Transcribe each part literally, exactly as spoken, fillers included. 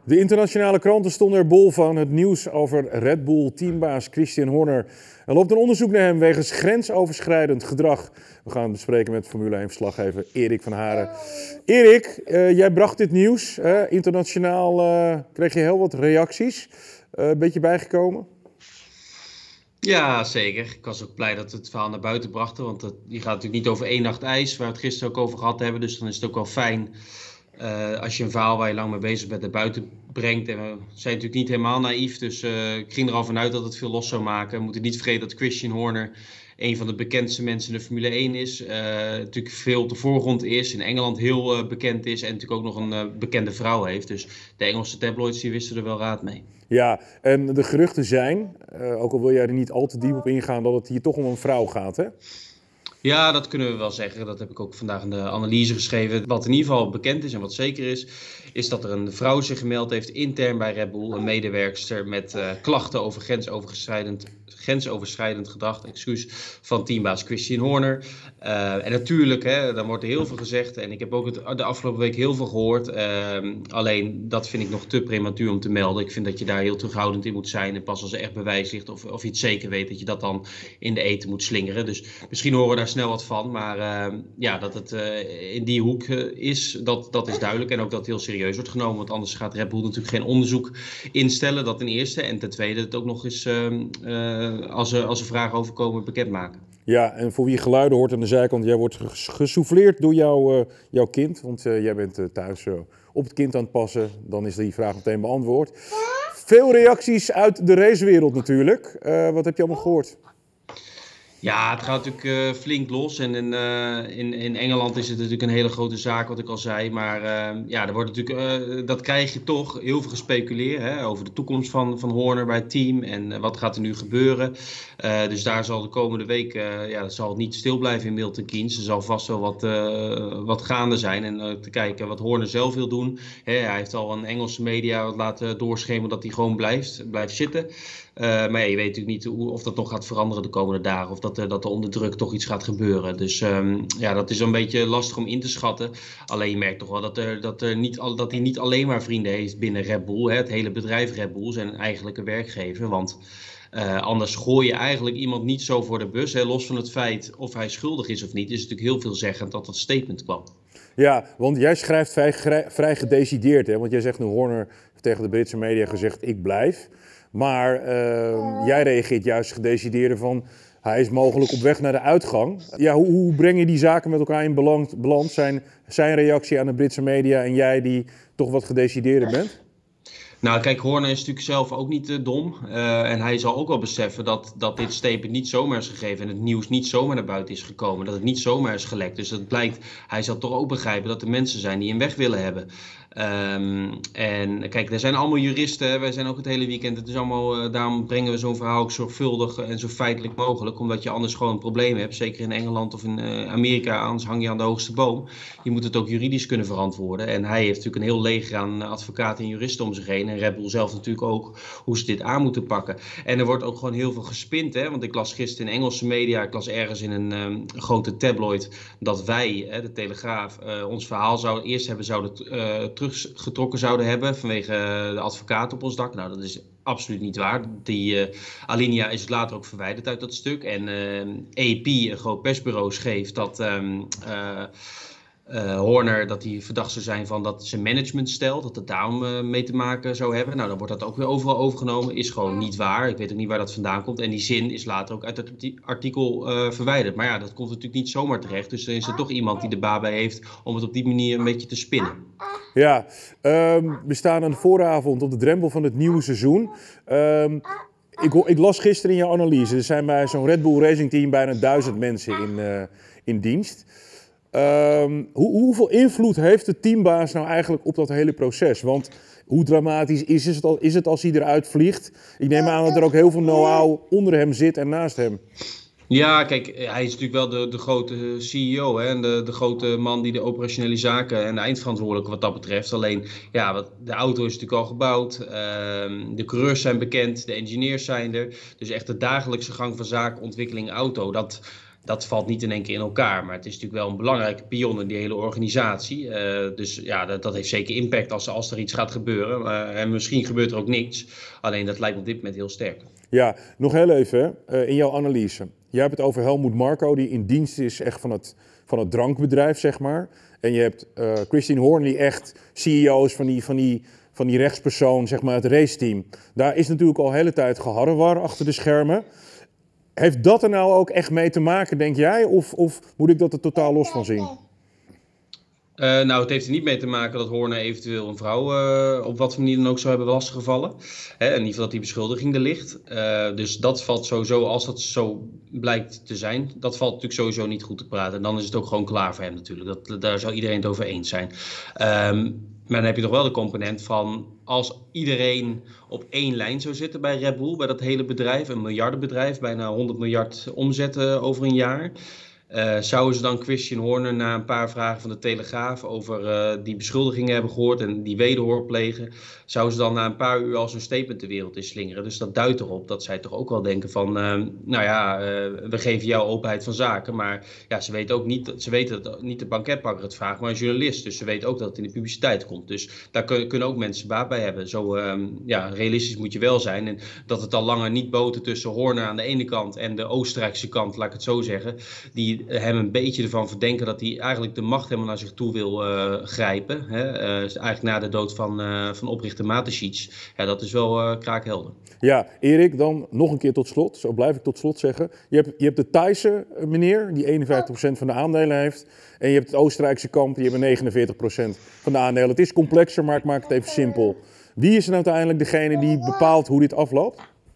De internationale kranten stonden er bol van. Het nieuws over Red Bull teambaas Christian Horner. Er loopt een onderzoek naar hem wegens grensoverschrijdend gedrag. We gaan het bespreken met Formule één-verslaggever Erik van Haren. Erik, uh, jij bracht dit nieuws. Uh, internationaal uh, kreeg je heel wat reacties. Een uh, beetje bijgekomen? Ja, zeker. Ik was ook blij dat het verhaal naar buiten brachten. Want het, die gaat natuurlijk niet over één nacht ijs, waar we het gisteren ook over gehad hebben. Dus dan is het ook wel fijn uh, als je een verhaal waar je lang mee bezig bent naar buiten brengt. En we zijn natuurlijk niet helemaal naïef. Dus uh, ik ging er al vanuit dat het veel los zou maken. We moeten niet vergeten dat Christian Horner een van de bekendste mensen in de Formule één is. Uh, natuurlijk veel op de voorgrond is. In Engeland heel uh, bekend is. En natuurlijk ook nog een uh, bekende vrouw heeft. Dus de Engelse tabloids die wisten er wel raad mee. Ja, en de geruchten zijn, uh, ook al wil jij er niet al te diep op ingaan, dat het hier toch om een vrouw gaat, hè? Ja, dat kunnen we wel zeggen. Dat heb ik ook vandaag in de analyse geschreven. Wat in ieder geval bekend is en wat zeker is, is dat er een vrouw zich gemeld heeft intern bij Red Bull. Een medewerkster met uh, klachten over grensoverschrijdend, grensoverschrijdend gedrag excuus, van teambaas Christian Horner. Uh, en natuurlijk, hè, dan wordt er heel veel gezegd. En ik heb ook het, de afgelopen week heel veel gehoord. Uh, alleen, dat vind ik nog te prematuur om te melden. Ik vind dat je daar heel terughoudend in moet zijn. En pas als er echt bewijs ligt of, of je het zeker weet, dat je dat dan in de eten moet slingeren. Dus misschien horen we daar snel wat van. Maar uh, ja, dat het uh, in die hoek uh, is, dat, dat is duidelijk. En ook dat het heel serieus wordt genomen. Want anders gaat Red Bull natuurlijk geen onderzoek instellen. Dat ten eerste. En ten tweede het ook nog eens, uh, uh, als, er, als er vragen over komen, bekendmaken. Ja, en voor wie geluiden hoort aan de zijkant, jij wordt gesouffleerd door jouw, uh, jouw kind. Want uh, jij bent uh, thuis uh, op het kind aan het passen. Dan is die vraag meteen beantwoord. Veel reacties uit de racewereld natuurlijk. Uh, wat heb je allemaal gehoord? Ja, het gaat natuurlijk uh, flink los. En in, uh, in, in Engeland is het natuurlijk een hele grote zaak, wat ik al zei. Maar uh, ja, er wordt natuurlijk, uh, dat krijg je toch heel veel gespeculeerd hè, over de toekomst van, van Horner bij het team. En uh, wat gaat er nu gebeuren. Uh, dus daar zal de komende week, uh, ja, zal het niet stil blijven in Milton Keynes. Er zal vast wel wat, uh, wat gaande zijn. En uh, te kijken wat Horner zelf wil doen. Hè, hij heeft al een Engelse media laten doorschemeren dat hij gewoon blijft, blijft zitten. Uh, maar ja, je weet natuurlijk niet hoe, of dat nog gaat veranderen de komende dagen. Of dat, uh, dat er onder druk toch iets gaat gebeuren. Dus um, ja, dat is een beetje lastig om in te schatten. Alleen je merkt toch wel dat, er, dat, er niet, dat hij niet alleen maar vrienden heeft binnen Red Bull. Hè. Het hele bedrijf Red Bull zijn eigenlijk een werkgever. Want uh, anders gooi je eigenlijk iemand niet zo voor de bus. Hè. Los van het feit of hij schuldig is of niet, is het natuurlijk heel veelzeggend dat dat statement kwam. Ja, want jij schrijft vrij, vrij gedecideerd. Hè? Want jij zegt nu, Horner heeft tegen de Britse media gezegd, ik blijf. Maar uh, jij reageert juist gedecideerder van, hij is mogelijk op weg naar de uitgang. Ja, hoe, hoe breng je die zaken met elkaar in balans? Zijn, zijn reactie aan de Britse media en jij die toch wat gedecideerder bent? Nou kijk, Horner is natuurlijk zelf ook niet uh, dom. Uh, en hij zal ook wel beseffen dat, dat dit statement niet zomaar is gegeven. En het nieuws niet zomaar naar buiten is gekomen. Dat het niet zomaar is gelekt. Dus dat blijkt, hij zal toch ook begrijpen dat er mensen zijn die hem weg willen hebben. Um, en kijk, er zijn allemaal juristen. Wij zijn ook het hele weekend. Het is allemaal, uh, daarom brengen we zo'n verhaal ook zorgvuldig en zo feitelijk mogelijk. Omdat je anders gewoon een probleem hebt. Zeker in Engeland of in uh, Amerika. Anders hang je aan de hoogste boom. Je moet het ook juridisch kunnen verantwoorden. En hij heeft natuurlijk een heel leger aan advocaten en juristen om zich heen. En Red Bull zelf natuurlijk ook. Hoe ze dit aan moeten pakken. En er wordt ook gewoon heel veel gespind. Hè? Want ik las gisteren in Engelse media. Ik las ergens in een um, grote tabloid. Dat wij, hè, de Telegraaf, uh, ons verhaal zouden eerst hebben zouden uh, teruggetrokken zouden hebben vanwege de advocaat op ons dak. Nou, dat is absoluut niet waar. Die uh, alinea is later ook verwijderd uit dat stuk. En uh, A P, een groot persbureau, schreef dat um, uh, uh, Horner dat hij verdacht zou zijn van dat zijn managementstijl, dat het daarom uh, mee te maken zou hebben. Nou, dan wordt dat ook weer overal overgenomen. Is gewoon niet waar. Ik weet ook niet waar dat vandaan komt. En die zin is later ook uit het artikel uh, verwijderd. Maar ja, dat komt natuurlijk niet zomaar terecht. Dus er is er toch iemand die er baat bij heeft om het op die manier een beetje te spinnen. Ja, um, we staan aan de vooravond op de drempel van het nieuwe seizoen. Um, ik, ik las gisteren in jouw analyse, er zijn bij zo'n Red Bull Racing Team bijna duizend mensen in, uh, in dienst. Um, hoe, hoeveel invloed heeft de teambaas nou eigenlijk op dat hele proces? Want hoe dramatisch is het, al, is het als hij eruit vliegt? Ik neem aan dat er ook heel veel know-how onder hem zit en naast hem. Ja, kijk, hij is natuurlijk wel de, de grote C E O hè, en de, de grote man die de operationele zaken en de eindverantwoordelijke wat dat betreft. Alleen, ja, wat, de auto is natuurlijk al gebouwd, uh, de coureurs zijn bekend, de engineers zijn er. Dus echt de dagelijkse gang van zaken, ontwikkeling auto, dat, dat valt niet in één keer in elkaar. Maar het is natuurlijk wel een belangrijke pion in die hele organisatie. Uh, dus ja, dat, dat heeft zeker impact als, als er iets gaat gebeuren. Uh, en misschien gebeurt er ook niks. Alleen dat lijkt me op dit moment heel sterk. Ja, nog heel even uh, in jouw analyse. Jij hebt het over Helmut Marko, die in dienst is echt van het, van het drankbedrijf, zeg maar. En je hebt uh, Christine Horner, die echt C E O is van die, van die, van die rechtspersoon, zeg maar, het raceteam. Daar is natuurlijk al de hele tijd geharrewar achter de schermen. Heeft dat er nou ook echt mee te maken, denk jij? Of, of moet ik dat er totaal los van zien? Uh, nou, het heeft er niet mee te maken dat Horner eventueel een vrouw uh, op wat voor manier dan ook zou hebben lastiggevallen. Hè, in ieder geval dat die beschuldiging er ligt. Uh, dus dat valt sowieso, als dat zo blijkt te zijn, dat valt natuurlijk sowieso niet goed te praten. En dan is het ook gewoon klaar voor hem natuurlijk. Dat, daar zou iedereen het over eens zijn. Um, maar dan heb je toch wel de component van, als iedereen op één lijn zou zitten bij Red Bull, bij dat hele bedrijf, een miljardenbedrijf, bijna honderd miljard omzet uh, over een jaar. Uh, zouden ze dan Christian Horner na een paar vragen van de Telegraaf over uh, die beschuldigingen hebben gehoord en die wederhoor plegen, zouden ze dan na een paar uur al zo'n statement de wereld in slingeren? Dus dat duidt erop dat zij toch ook wel denken van, uh, nou ja, uh, we geven jou openheid van zaken, maar ja, ze weten ook niet, ze weten dat niet de banketbakker het vraagt, maar een journalist. Dus ze weten ook dat het in de publiciteit komt. Dus daar kun, kunnen ook mensen baat bij hebben. Zo uh, ja, realistisch moet je wel zijn. En dat het al langer niet boten tussen Horner aan de ene kant en de Oostenrijkse kant, laat ik het zo zeggen, die hem een beetje ervan verdenken dat hij eigenlijk de macht helemaal naar zich toe wil uh, grijpen. Hè? Uh, eigenlijk na de dood van, uh, van oprichter Mateschitz. Ja, dat is wel uh, kraakhelder. Ja, Erik, dan nog een keer tot slot. Zo blijf ik tot slot zeggen. Je hebt, je hebt de Thaise meneer, die eenenvijftig procent van de aandelen heeft. En je hebt het Oostenrijkse kamp, die hebben negenenveertig procent van de aandelen. Het is complexer, maar ik maak het even simpel. Wie is er nou uiteindelijk degene die bepaalt hoe dit afloopt?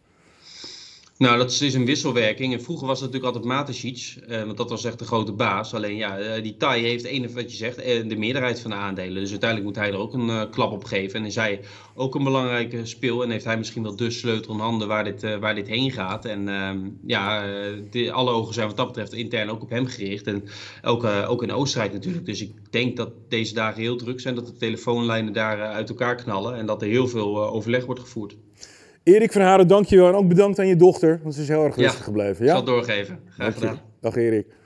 Nou, dat is een wisselwerking. En vroeger was het natuurlijk altijd Mateschitz, uh, want dat was echt de grote baas. Alleen ja, uh, die Thai heeft een, wat je zegt, uh, de meerderheid van de aandelen. Dus uiteindelijk moet hij er ook een uh, klap op geven. En is hij ook een belangrijke speel. En heeft hij misschien wel de sleutel in handen waar dit, uh, waar dit heen gaat. En uh, ja, uh, de, alle ogen zijn wat dat betreft intern ook op hem gericht. En ook, uh, ook in Oostenrijk natuurlijk. Dus ik denk dat deze dagen heel druk zijn, dat de telefoonlijnen daar uh, uit elkaar knallen. En dat er heel veel uh, overleg wordt gevoerd. Erik van Haren, dankjewel. En ook bedankt aan je dochter, want ze is heel erg rustig ja, gebleven. Ja, ik zal het doorgeven. Graag gedaan. Dag Erik.